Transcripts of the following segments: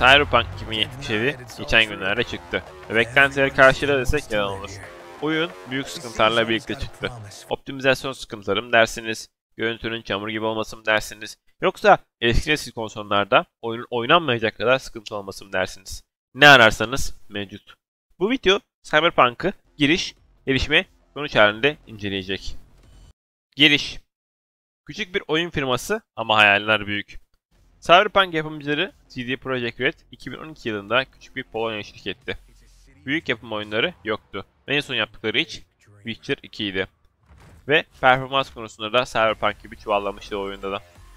Cyberpunk 2077 geçen günlerde çıktı ve beklentileri karşıladı desek yalan olur. Oyun büyük sıkıntılarla birlikte çıktı. Optimizasyon sıkıntıları mı dersiniz, görüntünün çamur gibi olması mı dersiniz, yoksa eski nesil konsollarda oyunun oynanmayacak kadar sıkıntı olması mı dersiniz? Ne ararsanız mevcut. Bu video Cyberpunk'ı giriş, gelişme, sonuç halinde inceleyecek. Giriş. Küçük bir oyun firması ama hayaller büyük. Cyberpunk yapımcıları CD Projekt Red 2012 yılında küçük bir Polonya şirketti. Büyük yapım oyunları yoktu. En son yaptıkları iş Witcher 2 idi. Ve performans konusunda da Cyberpunk gibi çuvallamıştı oyunda da.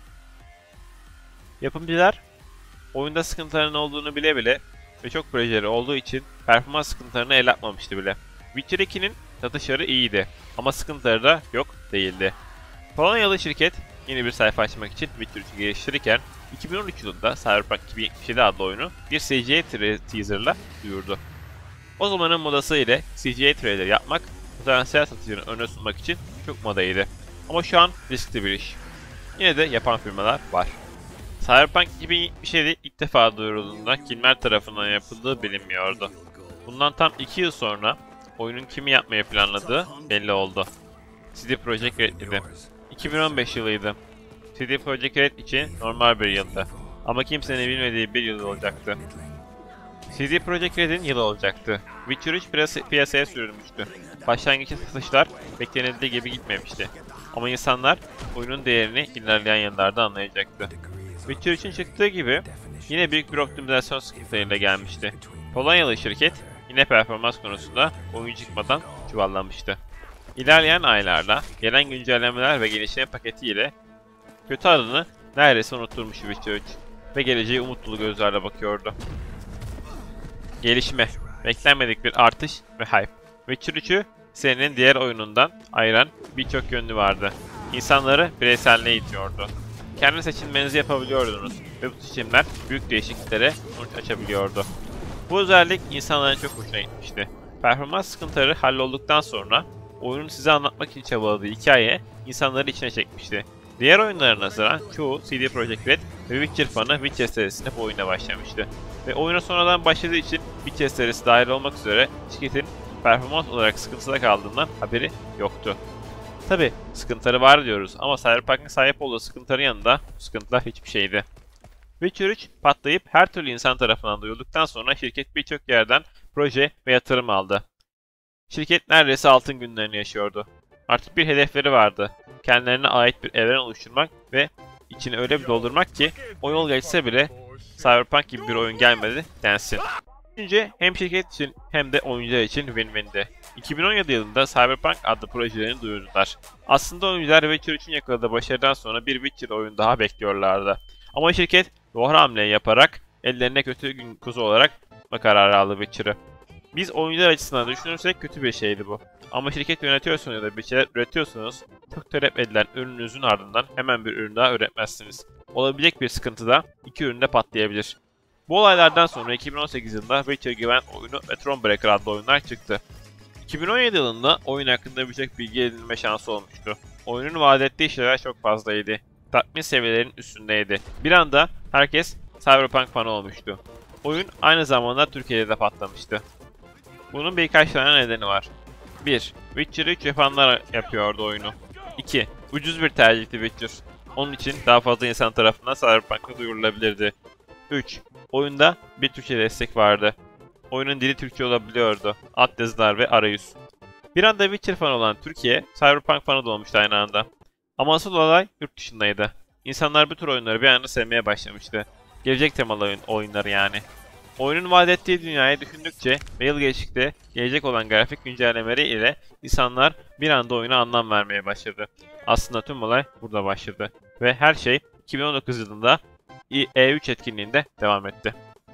Yapımcılar oyunda sıkıntıların olduğunu bile bile ve çok projeleri olduğu için performans sıkıntılarını el atmamıştı bile. Witcher 2'nin satışları iyiydi ama sıkıntıları da yok değildi. Polonyalı şirket yeni bir sayfa açmak için Witcher 3'ü geliştirirken 2013 yılında Cyberpunk 2077 adlı oyunu bir CGI teaser'la duyurdu. O zamanın modası ile CGI trailer yapmak, potansiyel satıcını öne sunmak için çok modaydı. Ama şu an riskli bir iş. Yine de yapan firmalar var. Cyberpunk 2077 ilk defa duyurulduğunda kimler tarafından yapıldığı bilinmiyordu. Bundan tam 2 yıl sonra oyunun kimi yapmayı planladığı belli oldu. CD Projekt Red idi. 2015 yılıydı. CD Projekt Red için normal bir yıldı. Ama kimsenin bilmediği bir yıl olacaktı. CD Projekt Red'in yılı olacaktı. Witcher 3 piyasaya sürülmüştü. Başlangıçta satışlar beklenildiği gibi gitmemişti. Ama insanlar oyunun değerini ilerleyen yıllarda anlayacaktı. Witcher 3'ün çıktığı gibi yine büyük bir optimizasyon sıkıntılarıyla gelmişti. Polonyalı şirket yine performans konusunda oyun çıkmadan çuvallamıştı. İlerleyen aylarda gelen güncellemeler ve gelişme paketi ile kötü adını neredeyse unutturmuş Witcher 3 ve geleceğe umut dolu gözlerle bakıyordu. Gelişme, beklenmedik bir artış ve hype. Witcher 3'ü serinin diğer oyunundan ayıran birçok yönü vardı. İnsanları bireyselliğe itiyordu. Kendi seçimlerinizi yapabiliyordunuz ve bu seçimler büyük değişikliklere sonuç açabiliyordu. Bu özellik insanların çok hoşuna gitmişti. Performans sıkıntıları hallolduktan sonra oyunun size anlatmak için çabaladığı hikaye insanları içine çekmişti. Diğer oyunlara nazaran çoğu CD Projekt Red ve Witcher fanı Witcher serisinde bu oyuna başlamıştı. Ve oyuna sonradan başladığı için Witcher serisi dahil olmak üzere şirketin performans olarak sıkıntıda kaldığından haberi yoktu. Tabi sıkıntıları var diyoruz ama Cyberpunk'ın sahip olduğu sıkıntıların yanında bu sıkıntılar hiçbir şeydi. Witcher 3 patlayıp her türlü insan tarafından duyulduktan sonra şirket birçok yerden proje ve yatırım aldı. Şirket neredeyse altın günlerini yaşıyordu. Artık bir hedefleri vardı. Kendilerine ait bir evren oluşturmak ve içini öyle bir doldurmak ki o yol geçse bile Cyberpunk gibi bir oyun gelmedi densin. Önce hem şirket için hem de oyuncular için win-win'di. 2017 yılında Cyberpunk adlı projelerini duyurdular. Aslında oyuncular Witcher 3'ün yakaladığı başarıdan sonra bir Witcher oyun daha bekliyorlardı. Ama şirket doğru hamleyi yaparak ellerine kötü gün kuzu olarak tutma kararı aldı Witcher'ı. Biz oyuncular açısından düşünürsek kötü bir şeydi bu. Ama şirket yönetiyorsunuz ya da bir şeyler üretiyorsanız çok talep edilen ürününüzün ardından hemen bir ürün daha üretmezsiniz. Olabilecek bir sıkıntı da iki üründe patlayabilir. Bu olaylardan sonra 2018 yılında Witcher güven oyunu ve Thronebreaker adlı oyunlar çıktı. 2017 yılında oyun hakkında birçok bilgi edinme şansı olmuştu. Oyunun vaat ettiği şeyler çok fazlaydı. Tatmin seviyelerinin üstündeydi. Bir anda herkes Cyberpunk fanı olmuştu. Oyun aynı zamanda Türkiye'de de patlamıştı. Bunun birkaç tane nedeni var. 1. Witcher 3 yapanlar yapıyordu oyunu. 2. Ucuz bir tercihti Witcher. Onun için daha fazla insan tarafından Cyberpunk'a duyurulabilirdi. 3. Oyunda bir Türkçe destek vardı. Oyunun dili Türkçe olabiliyordu. Altyazılar ve arayüz. Bir anda Witcher fanı olan Türkiye, Cyberpunk fanı da olmuştu aynı anda. Ama asıl olay yurt dışındaydı. İnsanlar bu tür oyunları bir anda sevmeye başlamıştı. Gelecek temalı oyunları yani. Oyunun vaat ettiği dünyayı düşündükçe ve yıl geçtikçe gelecek olan grafik güncellemeleri ile insanlar bir anda oyuna anlam vermeye başladı. Aslında tüm olay burada başladı. Ve her şey 2019 yılında E3 etkinliğinde devam etti.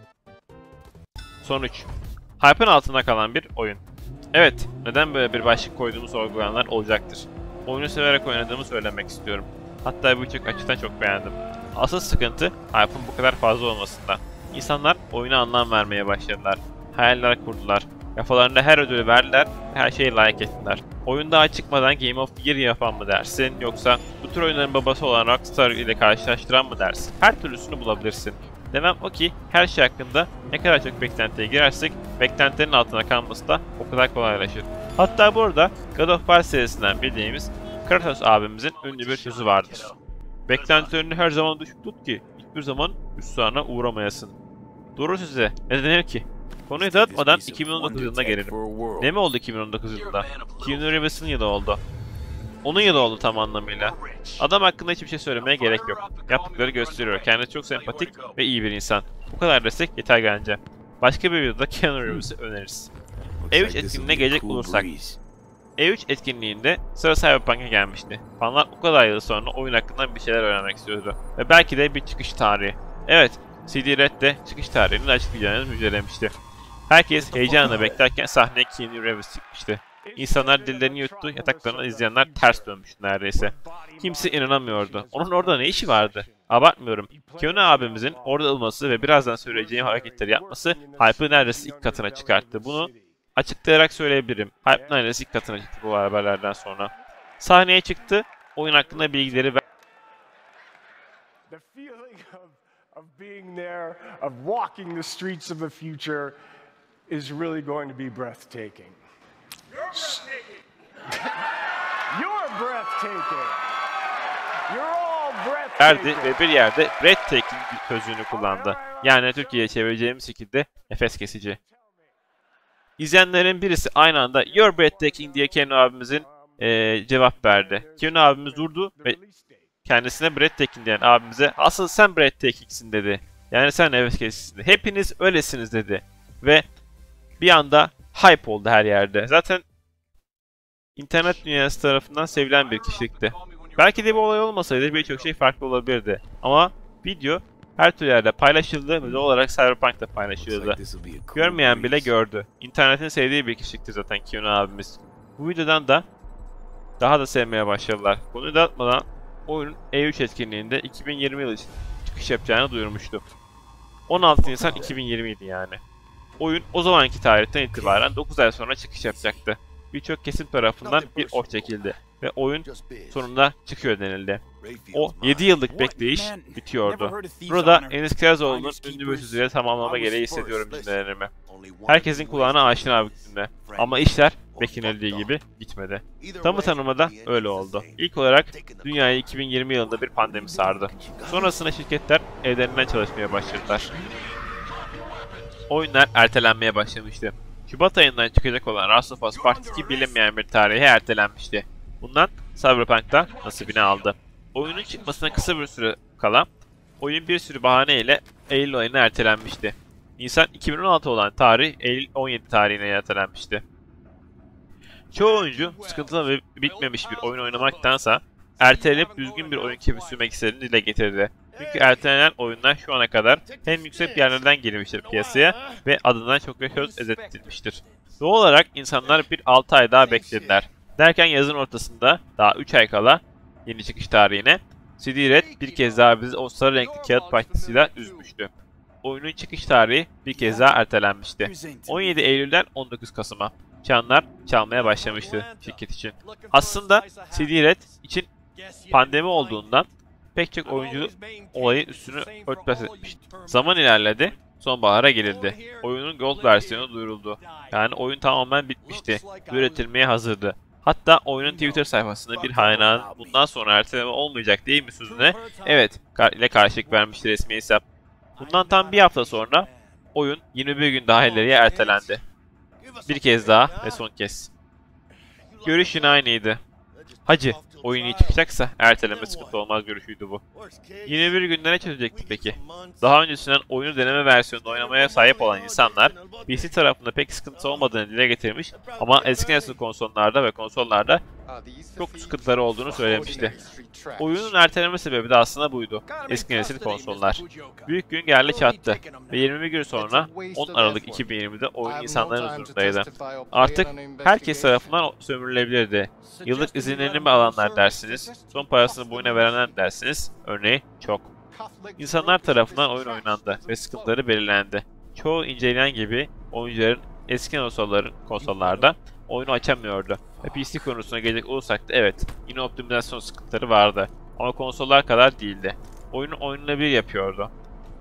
Sonuç. Hype'ın altında kalan bir oyun. Evet, neden böyle bir başlık koyduğumu sorgulayanlar olacaktır. Oyunu severek oynadığımı söylemek istiyorum. Hatta birçok açıdan çok beğendim. Asıl sıkıntı hype'ın bu kadar fazla olmasında. İnsanlar oyuna anlam vermeye başladılar. Hayaller kurdular. Kafalarında her ödülü verdiler ve her şeyi layık ettiler. Oyun daha çıkmadan Game of the Year yapan mı dersin, yoksa bu tür oyunların babası olan Rockstar ile karşılaştıran mı dersin? Her türlüsünü bulabilirsin. Demem o ki her şey hakkında ne kadar çok beklentiye girersek beklentilerin altına kalması da o kadar kolaylaşır. Hatta burada God of War serisinden bildiğimiz Kratos abimizin ünlü bir sözü vardır. Beklentilerini her zaman düşük tut ki hiçbir zaman hüsrana uğramayasın. Doğru söze ne denir ki? Konuyu dağıtmadan 2019 yılına gelelim. Ne mi oldu 2019 yılında? Keanu Reeves'in yılı oldu. Onun yılı oldu tam anlamıyla. Adam hakkında hiçbir şey söylemeye gerek yok. Yaptıkları gösteriyor. Kendisi çok sempatik ve iyi bir insan. Bu kadar desek yeter bence. Başka bir videoda Keanu Reeves'i öneririz. E3 etkinliğine gelecek olursak. E3 etkinliğinde sıra Cyberpunk'a gelmişti. Fanlar o kadar yıl sonra oyun hakkında bir şeyler öğrenmek istiyordu. Ve belki de bir çıkış tarihi. Evet, CD Red de çıkış tarihini açıklayacağını müjdelemişti. Herkes heyecanla beklerken sahneye Keanu Reeves çıkmıştı. İnsanlar dillerini yuttu, yataklarından izleyenler ters dönmüştü neredeyse. Kimse inanamıyordu. Onun orada ne işi vardı? Abartmıyorum. Keanu abimizin orada olması ve birazdan söyleyeceğim hareketleri yapması hype'ı neredeyse ilk katına çıkarttı. Bunu açıklayarak söyleyebilirim. Hype neredeyse ilk katına çıktı bu haberlerden sonra. Sahneye çıktı, oyun hakkında bilgileri ver. The feeling of being there, of walking the streets of the future is really going to be breathtaking. You're breathtaking. You're all breathtaking. Verdi ve bir yerde breathtaking sözcüğünü kullandı. Yani Türkiye'ye çevireceğimiz şekilde nefes kesici. İzleyenlerin birisi aynı anda "You're breathtaking" diye Keanu abimizin cevap verdi. Keanu abimiz durdu ve kendisine breathtaking diyen abimize "Asıl sen breathtaking'sin" dedi. Yani sen nefes kesicisin. Hepiniz öylesiniz dedi. Ve bir anda hype oldu her yerde. Zaten internet dünyası tarafından sevilen bir kişilikti. Belki de bu olay olmasaydı birçok şey farklı olabilirdi. Ama video her türlü yerde paylaşıldı ve doğal olarak Cyberpunk'ta paylaşıldı. Görmeyen bile gördü. İnternetin sevdiği bir kişilikti zaten Keanu abimiz. Bu videodan da daha da sevmeye başladılar. Konuyu dağıtmadan oyunun E3 etkinliğinde 2020 yılı için çıkış yapacağını duyurmuştu. 16 Nisan 2020'ydi yani. Oyun o zamanki tarihten itibaren 9 ay sonra çıkış yapacaktı. Birçok kesim tarafından bir oh çekildi ve oyun sonunda çıkıyor denildi. O 7 yıllık bekleyiş bitiyordu. Burada Enis Kirazoğlu'nun ünlü bir sözüyle tamamlama gereği hissediyorum cümlelerimi. Herkesin kulağına aşina bir cümle. Ama işler beklenildiği gibi gitmedi. Tamı tanımada öyle oldu. İlk olarak dünyayı 2020 yılında bir pandemi sardı. Sonrasında şirketler evlerinden çalışmaya başladılar. Oyunlar ertelenmeye başlamıştı. Şubat ayından çıkacak olan Last of Us Part 2 bilinmeyen bir tarihe ertelenmişti. Bundan Cyberpunk'ta nasibini aldı. Oyunun çıkmasına kısa bir süre kala, oyun bir sürü bahaneyle Eylül ayına ertelenmişti. Nisan 2016 olan tarih Eylül 17 tarihine ertelenmişti. Çoğu oyuncu sıkıntılı ve bitmemiş bir oyun oynamaktansa ertelenip düzgün bir oyun keyfi sürmek istediğini dile getirdi. Çünkü ertelenen oyunlar şu ana kadar hem yüksek yerlerden gelmiştir piyasaya ve adından çok söz edilmiştir. Doğal olarak insanlar bir 6 ay daha beklediler. Derken yazın ortasında daha 3 ay kala yeni çıkış tarihine CD Red bir kez daha bizi o sarı renkli kağıt parçasıyla üzmüştü. Oyunun çıkış tarihi bir kez daha ertelenmişti. 17 Eylül'den 19 Kasım'a çanlar çalmaya başlamıştı şirket için. Aslında CD Red için pandemi olduğundan pek çok oyuncu olayı üstünü örtbas etmişti. Zaman ilerledi, sonbahara gelildi. Oyunun Gold versiyonu duyuruldu. Yani oyun tamamen bitmişti, üretilmeye hazırdı. Hatta oyunun Twitter sayfasında bir hayranın bundan sonra erteleme olmayacak değil mi sözüne evet ile karşılık vermişti resmi hesap. Bundan tam bir hafta sonra oyun 21 gün daha ileriye ertelendi. Bir kez daha ve son kez. Görüş yine aynıydı. Hacı, oyun iyi çıkacaksa erteleme sıkıntı olmaz görüşüydü bu. 21 günde ne çözecekti peki? Daha öncesinden oyunu deneme versiyonunda oynamaya sahip olan insanlar PC tarafında pek sıkıntı olmadığını dile getirmiş ama eski nesil konsollarda ve konsollarda çok sıkıntıları olduğunu söylemişti. Oyunun erteleme sebebi de aslında buydu. Eski nesil konsollar. Büyük gün geldi çattı ve 20 gün sonra 10 Aralık 2020'de oyun insanların huzurundaydı. Artık herkes tarafından sömürülebilirdi. Yıllık izinlerini mi alanlar dersiniz, son parasını boyuna verenler dersiniz, örneği çok. İnsanlar tarafından oyun oynandı ve sıkıntıları belirlendi. Çoğu inceleyen gibi oyuncuların eski konsollarda oyunu açamıyordu. Ve PC konusuna gelecek olursak da evet, yine optimizasyon sıkıntıları vardı. Ama konsollar kadar değildi. Oyunu oynanabilir yapıyordu.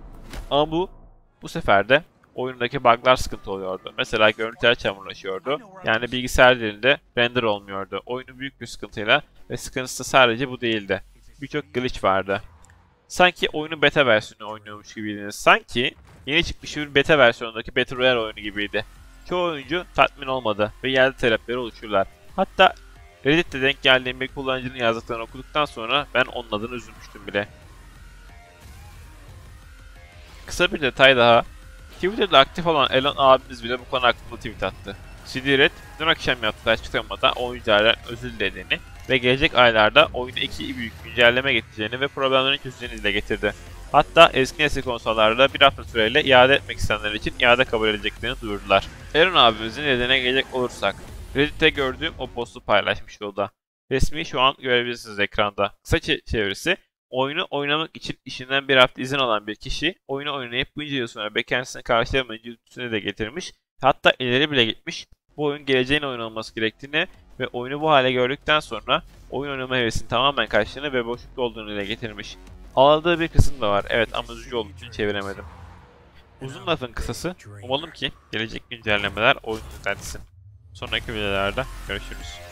Ama bu sefer de oyundaki bug'lar sıkıntı oluyordu. Mesela görüntüler çamurlaşıyordu. Yani bilgisayar dilinde render olmuyordu. Oyunu büyük bir sıkıntıyla ve sıkıntısı sadece bu değildi. Birçok glitch vardı. Sanki oyunun beta versiyonu oynuyormuş gibiydiniz. Sanki yeni çıkmış bir beta versiyonundaki Battle Royale oyunu gibiydi. Çoğu oyuncu tatmin olmadı ve yerde talepleri oluşurlar. Hatta Reddit'te denk geldiğim bir kullanıcının yazdıklarını okuduktan sonra ben onun adını üzülmüştüm bile. Kısa bir detay daha. Twitter'da aktif olan Elon abimiz bile bu konu hakkında tweet attı. CD Red dün akşam yaptığı açıklamada oyunculardan özür dilediğini ve gelecek aylarda oyuna 2 büyük güncelleme getireceğini ve problemlerin çözeceğini dile getirdi. Hatta eski nesil konsollarda bir hafta süreyle iade etmek isteyenler için iade kabul edeceklerini duyurdular. Elon abimizin nedene gelecek olursak, Reddit'te gördüğüm o postu paylaşmıştı o da. Resmi şu an görebilirsiniz ekranda. Kısa çevirisi, oyunu oynamak için işinden bir hafta izin alan bir kişi, oyunu oynayıp bunca yıl sonra beklentisini karşılayamayınca üstüne de getirmiş, hatta ileri bile gitmiş, bu oyun geleceğin oyun olması gerektiğini ve oyunu bu hale gördükten sonra oyun oynama hevesinin tamamen kaçtığını ve boşlukta olduğunu dile getirmiş. Ağladığı bir kısım da var, evet, ama üzücü olduğu için çeviremedim. Uzun lafın kısası, umalım ki gelecek güncellemeler oyunu düzeltsin. Sonraki videolarda görüşürüz.